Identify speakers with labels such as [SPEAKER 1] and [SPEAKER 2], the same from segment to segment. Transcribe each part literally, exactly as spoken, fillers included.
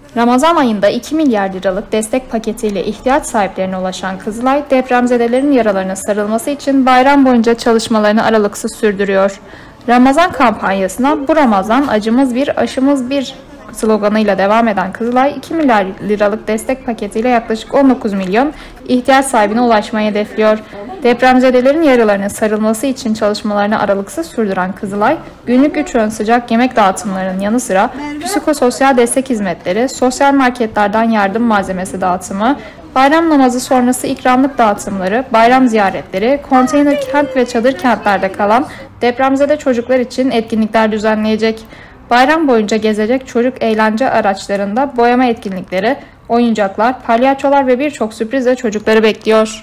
[SPEAKER 1] Ramazan ayında iki milyar liralık destek paketiyle ihtiyaç sahiplerine ulaşan Kızılay, depremzedelerin yaralarına sarılması için bayram boyunca çalışmalarını aralıksız sürdürüyor. Ramazan kampanyasına "Bu Ramazan acımız bir, aşımız bir" sloganıyla devam eden Kızılay, iki milyar liralık destek paketiyle yaklaşık on dokuz milyon ihtiyaç sahibine ulaşmayı hedefliyor. Depremzedelerin yaralarına sarılması için çalışmalarını aralıksız sürdüren Kızılay, günlük üç öğün sıcak yemek dağıtımlarının yanı sıra psikososyal destek hizmetleri, sosyal marketlerden yardım malzemesi dağıtımı, bayram namazı sonrası ikramlık dağıtımları, bayram ziyaretleri, konteyner kent ve çadır kentlerde kalan depremzede çocuklar için etkinlikler düzenleyecek. Bayram boyunca gezecek çocuk eğlence araçlarında boyama etkinlikleri, oyuncaklar, palyaçolar ve birçok sürprizle çocukları bekliyor.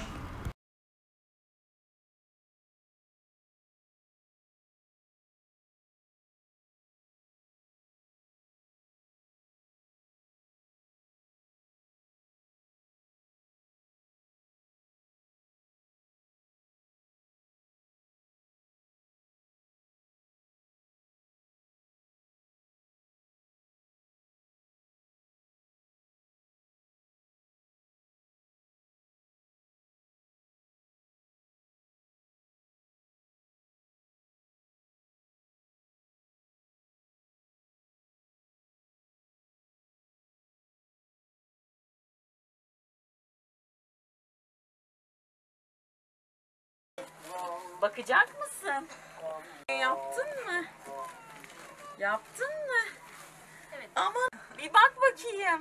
[SPEAKER 2] Bakacak mısın? Yaptın mı? Yaptın mı? Evet. Ama bir bak bakayım.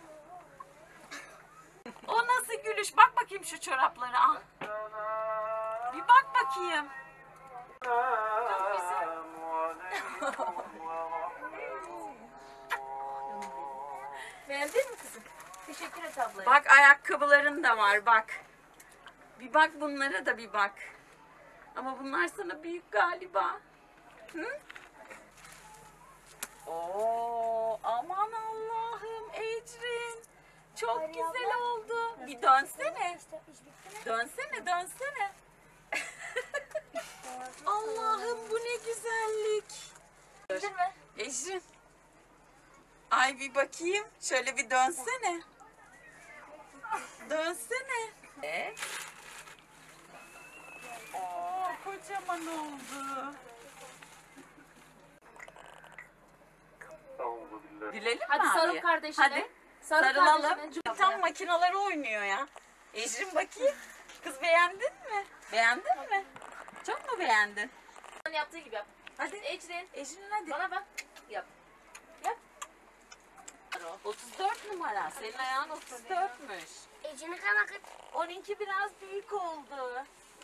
[SPEAKER 2] O nasıl gülüş? Bak bakayım şu çoraplara. Al. Bir bak bakayım. Çok güzel. Beğendin mi kızım? Teşekkür et ablaya. Bak ayakkabıların da var bak. Bir bak bunlara da bir bak. Ama bunlar sana büyük galiba. Hı? Oo, aman Allah'ım Ecrin. Çok Hayır, güzel abla. Oldu. Bir dönsene. Dönsene, dönsene. Allah'ım bu ne güzellik. Ecrin. Ay bir bakayım. Şöyle bir dönsene. Dönsene. Evet. Oo, kocaman oldu. Gülelim mi
[SPEAKER 3] Hadi
[SPEAKER 2] abi?
[SPEAKER 3] sarıl kardeşine.
[SPEAKER 2] Hadi.
[SPEAKER 3] Sarıl
[SPEAKER 2] Sarılalım.
[SPEAKER 3] kardeşine.
[SPEAKER 2] Tam makinaları oynuyor ya. Ecrin bakayım. Kız beğendin mi? Beğendin mi? Çok mu beğendin?
[SPEAKER 3] Yaptığı gibi yap.
[SPEAKER 2] Hadi.
[SPEAKER 3] Ecrin.
[SPEAKER 2] Ecrin hadi.
[SPEAKER 3] Bana bak. Yap. Yap.
[SPEAKER 2] otuz dört numara. Senin ayağın otuz dörtmüş.
[SPEAKER 4] Ecrin'e kadar
[SPEAKER 2] Onunki biraz büyük oldu.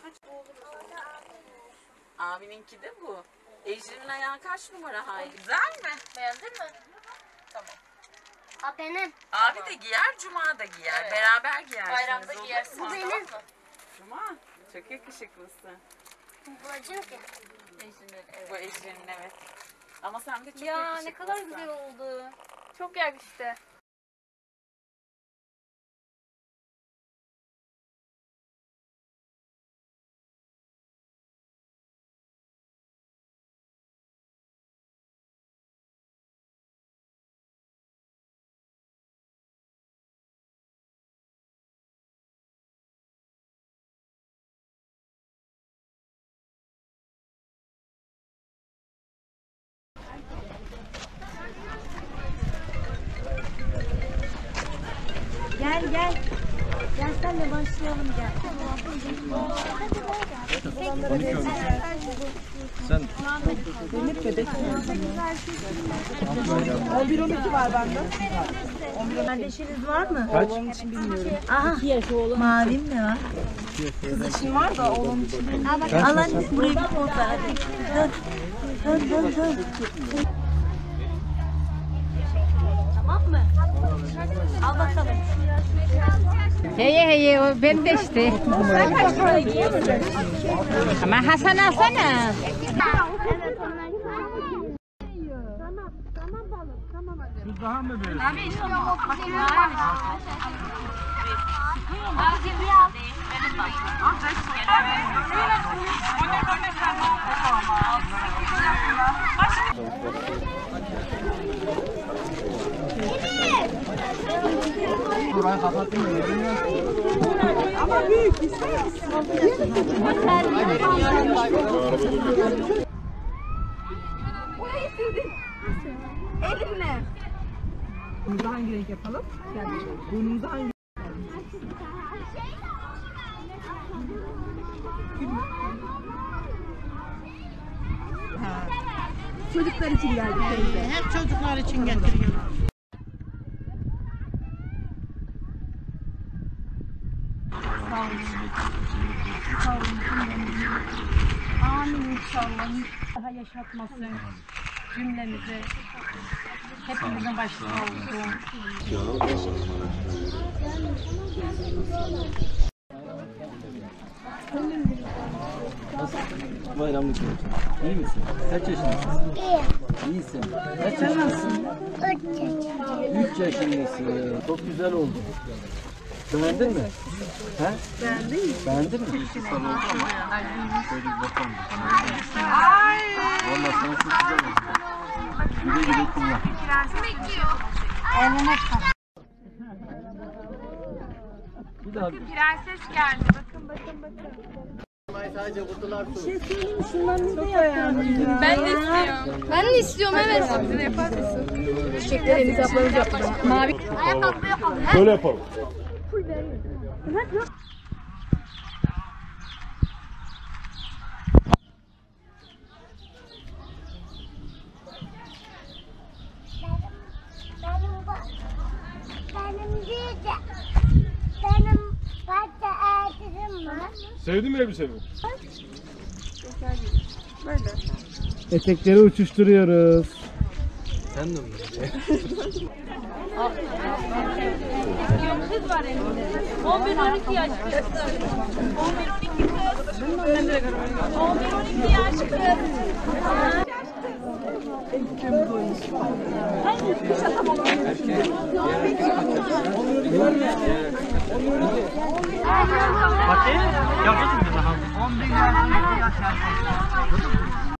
[SPEAKER 2] Abininki de bu. Ecrin'in ayağı kaç numara Hayri? Güzel mi?
[SPEAKER 3] Beğendin mi? Tamam.
[SPEAKER 4] Ha benim.
[SPEAKER 2] Abi de giyer, Cuma da giyer.
[SPEAKER 3] Evet.
[SPEAKER 2] Beraber giyersiniz.
[SPEAKER 3] Bayramda
[SPEAKER 2] olur
[SPEAKER 3] giyersin.
[SPEAKER 2] mu?
[SPEAKER 4] Bu benim.
[SPEAKER 2] Cuma. Çok yakışıklısın.
[SPEAKER 4] Babacım ki.
[SPEAKER 3] Ecrin'in, evet.
[SPEAKER 2] Bu Ecrin'in evet. Ama sen de çok
[SPEAKER 3] Ya
[SPEAKER 2] yakışıklısın.
[SPEAKER 3] ne kadar güzel oldu. Çok yakıştı.
[SPEAKER 5] Gel gel. Gel senle başlayalım gel.
[SPEAKER 6] Sen
[SPEAKER 5] on bir on iki var bende. Kardeşiniz var mı?
[SPEAKER 6] kaç?
[SPEAKER 5] Aha. iki yaş oğlum. Mavim ne var? Kızışım var da oğlum için bilmiyorum. Al anne buraya bir fotoğraf hadi. Dön dön dön dön. Tamam mı? Al bakalım.
[SPEAKER 7] Heye heye o ben de işte. Ama Hasan alsana.
[SPEAKER 6] Kız daha mı böyle?
[SPEAKER 7] Abi işte o bakayım.
[SPEAKER 6] Ben kapattım.
[SPEAKER 5] Ama büyük isteyiz.
[SPEAKER 3] Burayı sildin. Elinle.
[SPEAKER 5] Burnumuzu hangi renk yapalım? Burnumuzu hangi Ha. Çocuklar için geldik teyze.
[SPEAKER 7] Hep çocuklar için getiriyorlar.
[SPEAKER 3] Sağ olun. Sağ olun. Amin inşallah. Daha yaşatmasın cümlemizi. Hepimizin başı sağ olsun.
[SPEAKER 6] Bayramlık olsun. İyi misin? Kaç yaşındasın? İyi. İyisin. Kaç yaşındasın? Üç yaşındasın. Çok güzel oldu. Beğendin mi? He? Beğendin mi? Beğendin mi? Güzel oldu ama. Şöyle bir bakalım. Valla sana çok güzel oldu. Güle güle kullan.
[SPEAKER 3] Eline sağlık.
[SPEAKER 6] Bir daha.
[SPEAKER 3] Prenses geldi. Bakın bakın bakın.
[SPEAKER 6] Sadece kutular su.
[SPEAKER 5] şey söyleyeyim mi? Şundan ne de yapalım?
[SPEAKER 3] Ben de istiyorum. Ben de istiyorum evet. Siz de yapar mısın?
[SPEAKER 5] Çiçeklerimizi yapmamız yapalım. Mavi.
[SPEAKER 4] Ayakkabı yapalım.
[SPEAKER 6] Böyle yapalım.
[SPEAKER 4] Benim ba- benim değil de benim başka erkeğim var.
[SPEAKER 6] Sevdin mi elbiseni? Etekleri uçuşturuyoruz. Sen de mi?
[SPEAKER 3] Kız var elimde. on bir on iki yaş kız. on bir on iki kız. on bir on iki yaş kız.
[SPEAKER 6] Bakayım. Yapıyorsun bir daha. on bir yaş.